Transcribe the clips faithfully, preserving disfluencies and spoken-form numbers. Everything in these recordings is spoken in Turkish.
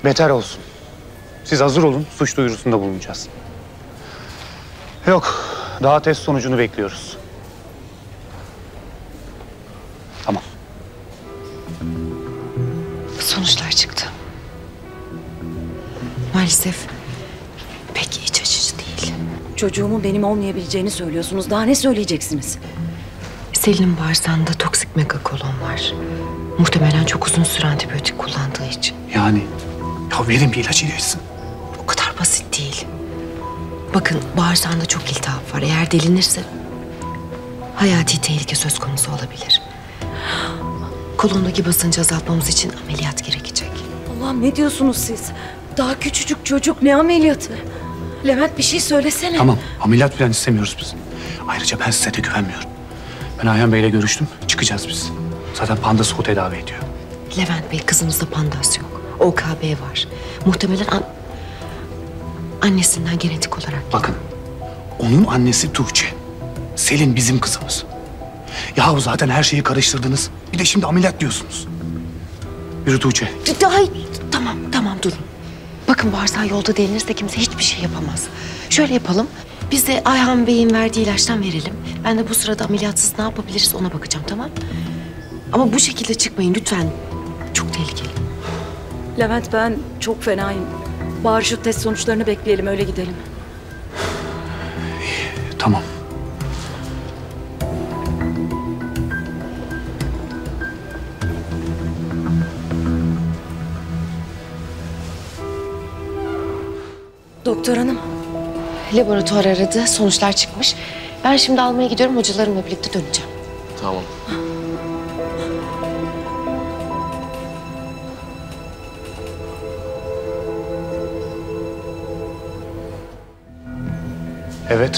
Beter olsun. Siz hazır olun, suç duyurusunda bulunacağız. Yok, daha test sonucunu bekliyoruz. Tamam. Sonuçlar çıktı. Maalesef pek iç açıcı değil. Çocuğumun benim olmayabileceğini söylüyorsunuz. Daha ne söyleyeceksiniz? Selin'in bağırsağında toksik megakolon var. Muhtemelen çok uzun süre antibiyotik kullandığı için. Yani, ya verin bir ilaç iyileşsin. O kadar basit değil. Bakın bağırsağında çok iltihap var. Eğer delinirse hayati tehlike söz konusu olabilir. Kolondaki basıncı azaltmamız için ameliyat gerekecek. Allah'ım ne diyorsunuz siz? Daha küçücük çocuk, ne ameliyatı? Levent bir şey söylesene. Tamam, ameliyat falan istemiyoruz biz. Ayrıca ben size de güvenmiyorum. Ben Ayhan Bey'le görüştüm, çıkacağız biz. Zaten pandası o tedavi ediyor. Levent Bey, kızınızda pandas yok. O K B var. Muhtemelen an... annesinden genetik olarak. Bakın, onun annesi Tuğçe. Selin bizim kızımız. Yahu zaten her şeyi karıştırdınız. Bir de şimdi ameliyat diyorsunuz. Yürü Tuğçe. Ay, tamam, tamam durun. Bakın bağırsağı yolda delinirse kimse hiçbir şey yapamaz. Şöyle yapalım. Biz de Ayhan Bey'in verdiği ilaçtan verelim. Ben de bu sırada ameliyatsız ne yapabiliriz ona bakacağım, tamam? Ama bu şekilde çıkmayın lütfen. Çok tehlikeli. Levent ben çok fenayım. Bari şu test sonuçlarını bekleyelim, öyle gidelim. Tamam. Doktor hanım. Laboratuvar aradı, sonuçlar çıkmış. Ben şimdi almaya gidiyorum, hocalarımla birlikte döneceğim. Tamam. Evet.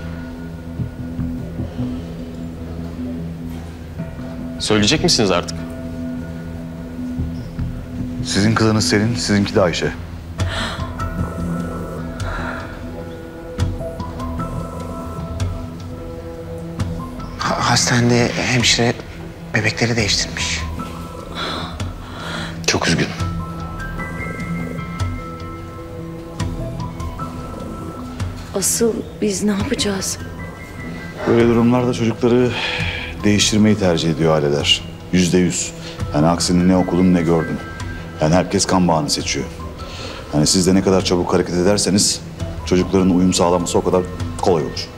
Söyleyecek misiniz artık? Sizin kızınız Selin, sizinki de Ayşe. Hastanede hemşire bebekleri değiştirmiş. Çok üzgünüm. Asıl biz ne yapacağız? Böyle durumlarda çocukları değiştirmeyi tercih ediyor aileler. Yüzde yüz. Yani aksini ne okudum ne gördüm. Yani herkes kan bağını seçiyor. Yani siz de ne kadar çabuk hareket ederseniz çocukların uyum sağlaması o kadar kolay olur.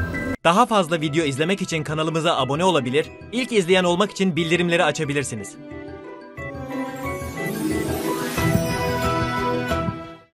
Daha fazla video izlemek için kanalımıza abone olabilir, ilk izleyen olmak için bildirimleri açabilirsiniz.